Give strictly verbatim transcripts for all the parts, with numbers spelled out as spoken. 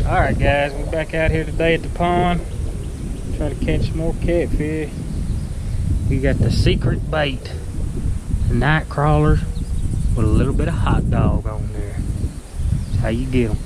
Alright guys, we're back out here today at the pond. Try to catch some more catfish. We got the secret bait. The night crawlers with a little bit of hot dog on there. That's how you get them.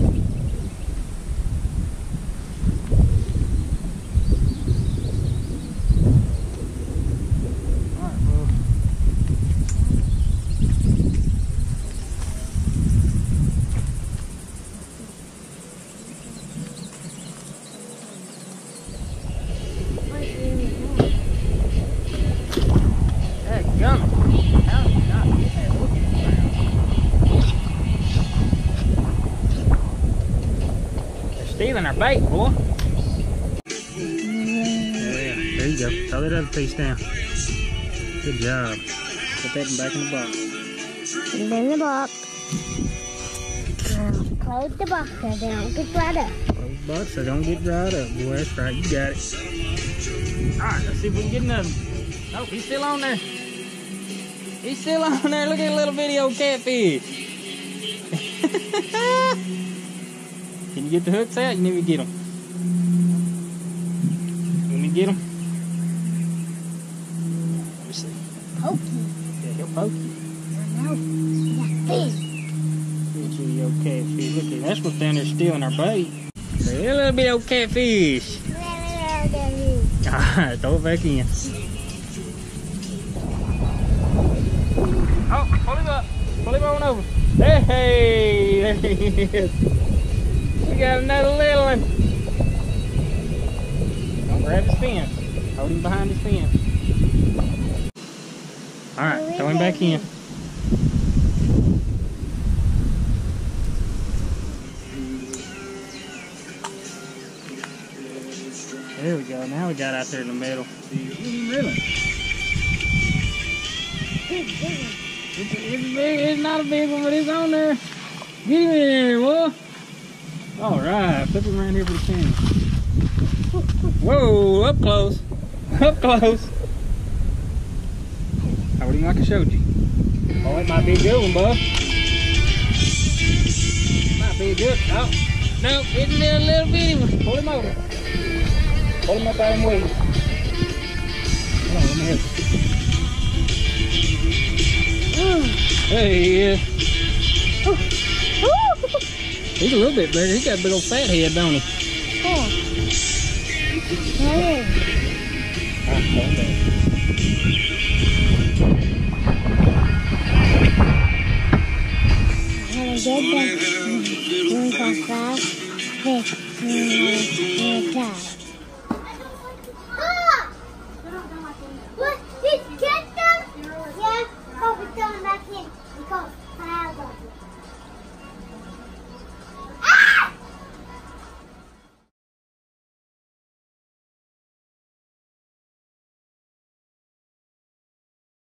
Stealing our bait, boy. Yeah, there you go. Throw that other piece down. Good job. Put that back in the box. Put it in the box. Now close the box so they don't get dried up. Close the box so they don't get dried up, boy. That's right. You got it. Alright, let's see if we can get another. Oh, he's still on there. He's still on there. Look at that little video catfish. Can you get the hooks out? You need to get them. Let me get them. Let me see. Poke you. Yeah, he'll poke you. No, you got fish. Little video catfish. Look at that's what's down there stealing our bait. A little bit of catfish. Alright, throw it back in. Oh, pull him up. Pull him on over. Hey, there he is. We got another little one. Don't grab his fin. Hold him behind his fin. Alright, throw him back in. There we go. Now we got out there in the middle. Really? It's, it's, big, it's not a big one, but it's on there. Get him in there, boy. All right, flip him around here for the camera. Whoa, up close, up close. How would you like I showed you? Oh, it might be a good one, bud. Might be a good. Oh, no, it's a little, little bitty one. Pull him over. Pull him up out of him way. Hold on, let me help you. There he is. He's a little bit bigger. He got a big old fat head, don't he? Oh. Hey. Alright, hold that. Have a good day. Doing so fast. Hey,